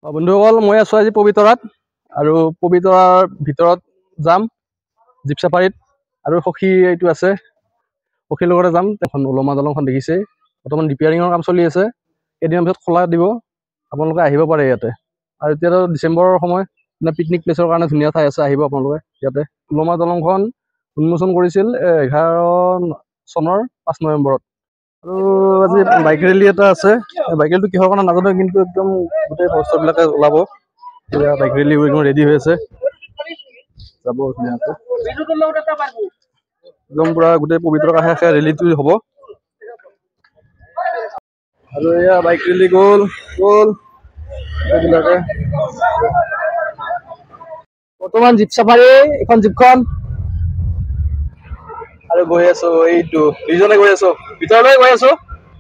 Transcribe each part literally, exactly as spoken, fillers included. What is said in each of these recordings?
বন্ধুসকল মই আছো আজি পবিতৰাত আৰু পবিতৰাৰ ভিতৰত যাম জীপ সাফাৰিত আৰু সখী এইটো আছে সখীৰ লগতে যাম। এখন ওলমা দলংখন দেখিছে বৰ্তমান ৰিপেয়াৰিঙৰ কাম চলি আছে, এদিনৰ পিছত খোলা দিব, আপোনালোকে আহিব পাৰে ইয়াতে। আৰু এতিয়াতো ডিচেম্বৰৰ সময় মানে পিকনিক প্লেচৰ কাৰণে ধুনীয়া ঠাই আছে, আহিব আপোনালোকে ইয়াতে। ওলমা দলংখন উন্মোচন কৰিছিল এঘাৰ চনৰ পাঁচ নৱেম্বৰত। আৰু আজি বাইক ৰেলী এটা আছে, বাইক ৰেলীটো কিহৰ কাৰণে নাজানো, কিন্তু একদম গোটেই বস্তুবিলাকে ওলাব। এতিয়া বাইক ৰেলী একদম ৰেডি হৈ আছে, যাব ধুনীয়াকৈ একদম পুৰা গোটেই পবিতৰা কাষে কাষে ৰেলীটো হ'ব। আৰু এয়া বাইক ৰেলী গ'ল গ'ল এইবিলাকে। বৰ্তমান জীপ চাফাৰী এখন জীপখন আৰু গৈ আছো, এইটো দুইজনে গৈ আছো, ভিতৰলৈ গৈ আছো।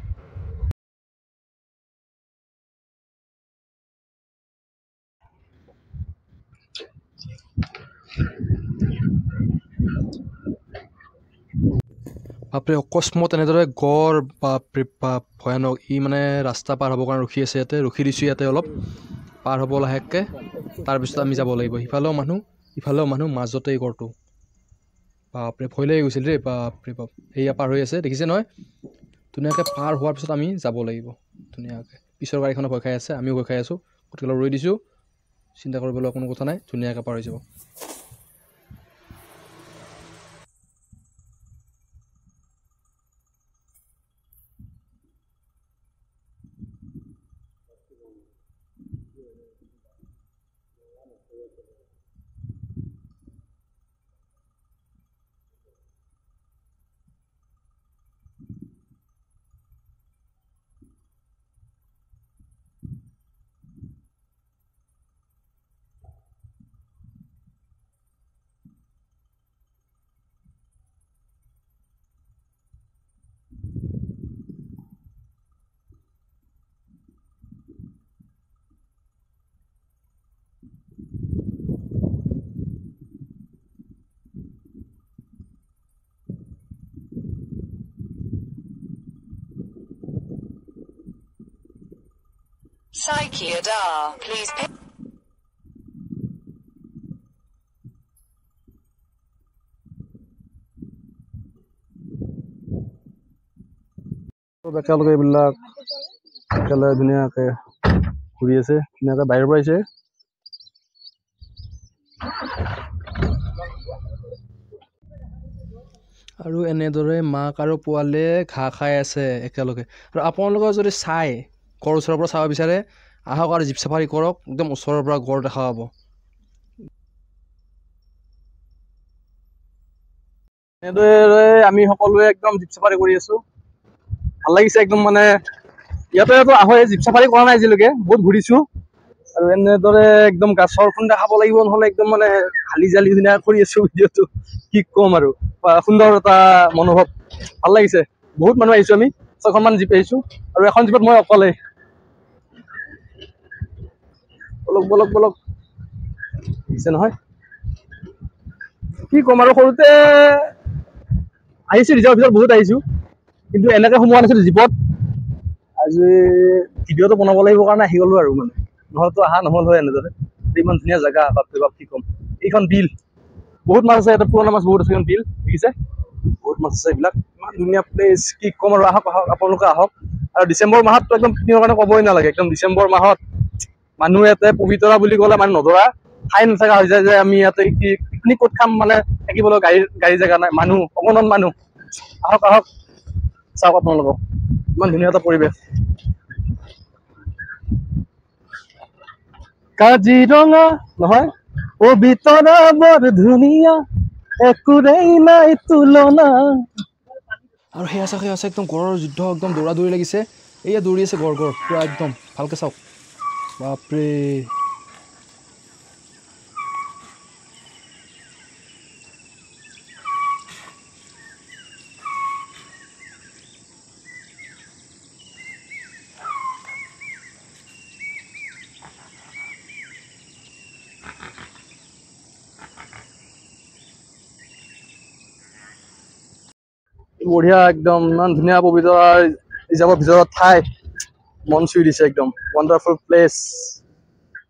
বাপৰে অকস্মাত এনেদৰে গড়, বাপৰে বাপ ভয়ানক। ই মানে ৰাস্তা পাৰ হ'বৰ কাৰণে ৰখি আছে ইয়াতে, ৰখি দিছোঁ ইয়াতে অলপ, পাৰ হ'ব লাহেকৈ, তাৰপিছত আমি যাব লাগিব। সিফালেও মানুহ ইফালেও মানুহ, মাজতে এই গড়টো। বাপৰে ভয় লাগি গৈছিল দেই, বাপৰে বাপ। সেয়া পাৰ হৈ আছে দেখিছে নহয়, ধুনীয়াকৈ পাৰ হোৱাৰ পিছত আমি যাব লাগিব ধুনীয়াকৈ। পিছৰ গাড়ীখনে ভয় খাই আছে, আমিও ভয় খাই আছোঁ, গতিকে অলপ ৰৈ দিছোঁ, চিন্তা কৰিবলৈ কোনো কথা নাই, ধুনীয়াকৈ পাৰ হৈ যাব। Psychiadar, please pick. একেলগে এইবিলাক একেলগে ধুনীয়াকৈ ঘূৰি আছে, ধুনীয়াকৈ বাহিৰৰ পৰা আহিছে। আৰু এনেদৰে মাক আৰু পোৱালীয়ে ঘাঁহ খাই আছে একেলগে। আৰু আপোনালোকে যদি চাই গড় ওচৰৰ পৰা চাব বিচাৰে, আহক আৰু জীপ চাফাৰী কৰক, একদম ওচৰৰ পৰা গড় দেখা পাব। এনেদৰে আমি সকলোৱে একদম জীপ চাফাৰী কৰি আছো, ভাল লাগিছে একদম। মানে ইয়াতে আহোঁ, জীপ চাফাৰী কৰা নাই আজিলৈকে, বহুত ঘূৰিছো। আৰু এনেদৰে একদম গাছৰ খুন্দা খাব লাগিব, নহ'লে একদম মানে হালি জালি ধুনীয়া কৰি আছো ভিডিঅ'টো, কি ক'ম আৰু। সুন্দৰ এটা মনোভৱ, ভাল লাগিছে। বহুত মানুহ আহিছো, আমি ছয়খনমান জীপ আহিছো, আৰু এখন জীপত মই অকলে। বলক বলক বলক দিছে নহয়, কি ক'ম আৰু। সৰুতে আহিছো ৰিজাৰ্ভৰ ভিতৰত বহুত আহিছো, কিন্তু এনেকে সোমোৱা নাছিলো জীপত। আজি ভিডিঅ'টো বনাব লাগিব কাৰণে আহি গলো আৰু, মানে নহ'লেতো অহা নহ'ল হয় এনেদৰে। ইমান ধুনীয়া জেগা, বাপৰে বাপ কি ক'ম। এইখন বিল, বহুত মাছ আছে ইয়াতে, পুৰণা মাছ বহুত আছে। এইখন বিল দেখিছে, বহুত মাছ আছে। এইবিলাক ইমান ধুনীয়া প্লেচ, কি ক'ম আৰু। আহক আহক আপোনালোকে আহক। আৰু ডিচেম্বৰ মাহততো একদম পিকনিকৰ কাৰণে ক'বই নালাগে, একদম ডিচেম্বৰ মাহত মানুহ ইয়াতে পবিতৰা বুলি ক'লে মানে নধৰা ঠাই নথকা হৈ যায়, যে আমি ইয়াতে কি পিকনিক ক'ত খাম, মানে থাকিবলৈ গাড়ী গাড়ী জেগা নাই, মানুহ অগণন মানুহ। আহক আহক, চাওক আপোনালোকক ইমান ধুনীয়া এটা পৰিৱেশ। কাজিৰঙা নহয়, পবিতৰা বৰ ধুনীয়া, একোৰেই নাই তুলনা। আৰু সেই আছে সেই আছে একদম গড়ৰ যুদ্ধ, একদম দৌৰা দৌৰি লাগিছে। এয়া দৌৰি আছে গড়, গড় পুৰা একদম ভালকৈ চাওক, বাপৰে। বঢ়িয়া একদম, ইমান ধুনীয়া পবিতৰাৰ ৰিজাৰ্ভৰ ভিতৰত ঠাই, মন চুই দিছে একদম। Wonderful place.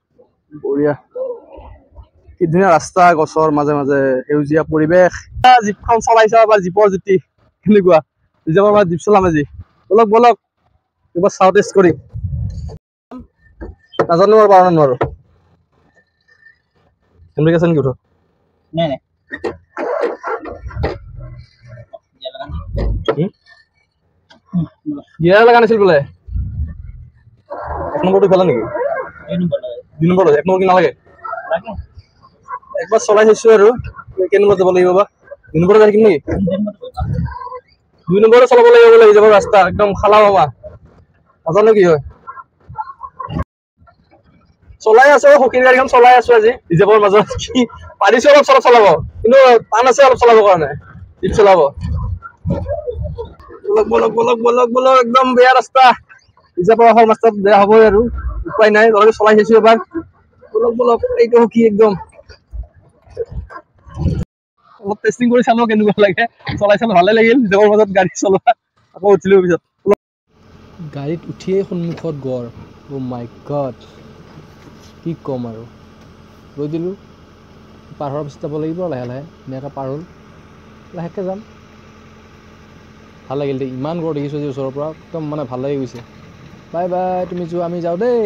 বঢ়িয়া কি ধুনীয়া ৰাস্তা গছৰ মাজে মাজে সেউজীয়া পৰিৱেশ জীপখন চলাইছা বা জীপৰ জুতি কেনেকুৱা জীপৰ পৰা জীপ চলাম আজি বলক বলক এবাৰ চাওঁ টেষ্ট কৰি নাজানো আৰু পাৰো নোৱাৰো কেনেকৈ আছে নেকি উঠো নাই নাই গিয়াৰ লগা নাছিল বোলে এক নম্বৰটো খেলা নেকি দুই নম্বৰ এক নম্বৰ কি নালাগে একবাৰ চলাই থৈছো আৰু কেনেকুৱা যাব লাগিব বা দুই নম্বৰত আহিম নেকি দুই নম্বৰতে চলাব লাগিব বোলে যাব ৰাস্তা একদম খালা মামা নাজানো কি হয় চলাই আছো সখীৰ গাড়ীখন চলাই আছো আজি ৰিজাৰ্ভৰ মাজত কি পাৰিছো অলপ চলপ চলাব কিন্তু টান আছে অলপ চলাবৰ কাৰণে জীপ চলাব বলক বলক বলক বলক বলক একদম বেয়া ৰাস্তা ৰিজাৰ্ভৰ আহল ৰাস্তাত বেয়া হ'বই আৰু উপায় নাই তথাপি চলাই থৈছো এবাৰ বলক বলক এইটো কি একদম অলপ টেষ্টিং কৰি চালো কেনেকুৱা লাগে চলাই চালো ভালে লাগিল ৰিজাৰ্ভৰ মাজত গাড়ী চলোৱা আকৌ উঠিলো পিছত গাড়ীত উঠিয়ে সন্মুখত গড় অ' মাই গড কি ক'ম আৰু ৰৈ দিলোঁ পাৰ হোৱাৰ পিছত যাব লাগিব লাহে লাহে ধুনীয়াকৈ পাৰ হ'ল লাহেকৈ যাম ভাল লাগিল দেই ইমান গড় দেখিছোঁ যে ওচৰৰ পৰা একদম মানে ভাল লাগি গৈছে বাই বাই তুমি যোৱা আমি যাওঁ দেই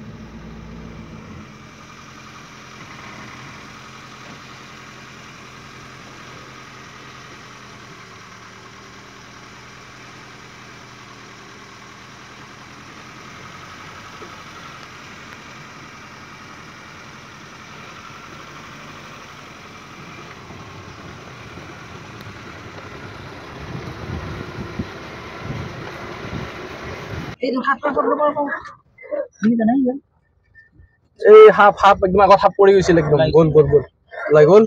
এই সাপ সাপ একদম আগত সাপ পৰি গৈছিল একদম গ'ল গ'ল গ'ল ওলাই গ'ল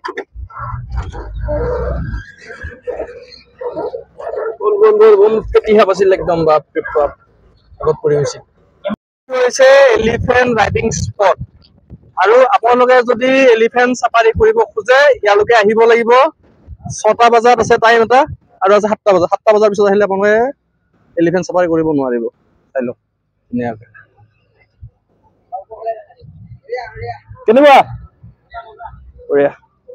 গ'ল গ'ল গ'ল গ'ল পেটি সাপ আছিল একদম বাপৰে বাপ আগত পৰি গৈছিল হৈছে এলিফেণ্ট ৰাইডিং স্পট আৰু আপোনালোকে যদি এলিফেণ্ট চাফাৰী কৰিব খোজে ইয়ালৈকে আহিব লাগিব ছটা বজাত আছে টাইম এটা আৰু আছে সাতটা বজাত সাতটা বজাৰ পিছত আহিলে আপোনালোকে এলিফেণ্ট চাফাৰী কৰিব নোৱাৰিব চাই লওক ধুনীয়াকৈ কেনেকুৱা বঢ়িয়া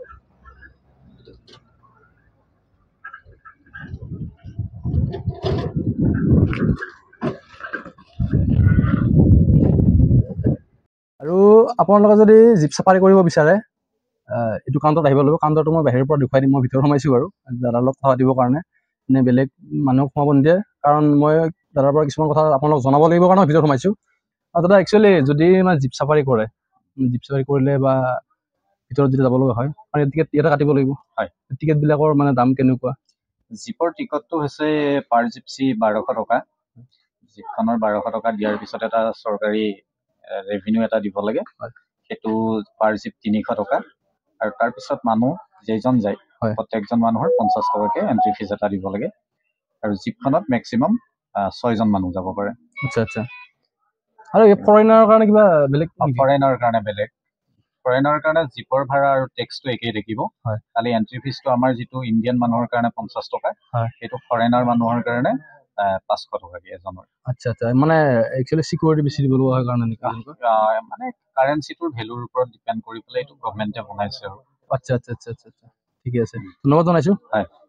আৰু আপোনালোকে যদি জীপ চাফাৰী কৰিব বিচাৰে এইটো কাউণ্টাৰত আহিব লাগিব কাউণ্টাৰটো মই বাহিৰৰ পৰা দেখুৱাই দিম মই ভিতৰত সোমাইছোঁ বাৰু দাদাৰ লগত কথা পাতিবৰ কাৰণে নে বেলেগ মানুহক সোমাব নিদিয়ে কাৰণ মই দাদাৰ পৰা কিছুমান কথা আপোনালোকক জনাব লাগিব কাৰণে মই ভিতৰত সোমাইছোঁ আৰু দাদা একচুৱেলি যদি মানে জীপ চাফাৰী কৰে জীপ চাফাৰী কৰিলে বা ভিতৰত যদি যাব লগা হয় মানে টিকেট ইয়াতে কাটিব লাগিব হয় টিকেটবিলাকৰ মানে দাম কেনেকুৱা জীপৰ টিকটটো হৈছে পাৰ জিপচি বাৰশ টকা জীপখনৰ বাৰশ টকা দিয়াৰ পিছত এটা চৰকাৰী ৰেভিনিউ এটা দিব লাগে সেইটো পাৰ জিপ তিনিশ টকা আৰু তাৰপিছত মানুহ যেইজন যায় প্ৰত্যেকজন মানুহৰ পঞ্চাছ টকাকৈ এণ্ট্ৰি ফিজ এটা দিব লাগে আৰু জীপখনত মেক্সিমাম ছয়জন মানুহ যাব পাৰে আচ্ছা আচ্ছা আৰু ফৰেইনাৰৰ কাৰণে কিবা বেলেগ ফৰেইনাৰৰ কাৰণে বেলেগ ফৰেইনাৰৰ কাৰণে জীপৰ ভাড়া আৰু টেক্সটো একেই থাকিব খালি এণ্ট্ৰি ফিজটো আমাৰ যিটো ইণ্ডিয়ান মানুহৰ কাৰণে পঞ্চাছ টকা সেইটো ফৰেইনাৰ মানুহৰ কাৰণে পাঁচশ টকাকৈ এজনৰ আচ্ছা আচ্ছা মানে একচুৱেলি চিকিউৰিটি বেছি দিব লগা হয় কাৰণে মানে কাৰেঞ্চিটোৰ ভেলুৰ ওপৰত ডিপেণ্ড কৰি পেলাই এইটো গভৰ্ণমেণ্টে বনাইছে আৰু আচ্ছা আচ্ছা আচ্ছা আচ্ছা ঠিকে আছে ধন্যবাদ জনাইছোঁ হয়